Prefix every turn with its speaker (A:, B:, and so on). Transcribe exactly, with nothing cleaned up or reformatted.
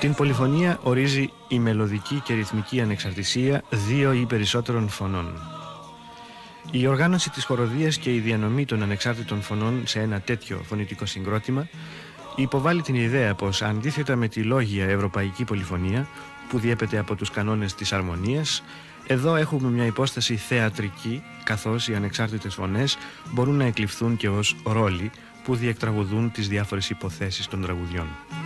A: Την πολυφωνία ορίζει η μελωδική και ρυθμική ανεξαρτησία δύο ή περισσότερων φωνών. Η οργάνωση της χοροδίας και η διανομή των ανεξάρτητων φωνών σε ένα τέτοιο φωνητικό συγκρότημα υποβάλλει την ιδέα πως, αντίθετα με τη λόγια ευρωπαϊκή πολυφωνία που διέπεται από τους κανόνες της αρμονίας, εδώ έχουμε μια υπόσταση θεατρική, καθώς οι ανεξάρτητες φωνές μπορούν να εκλειφθούν και ως ρόλοι που διεκτραγουδούν τις διάφορες υποθέσεις των τραγουδιών.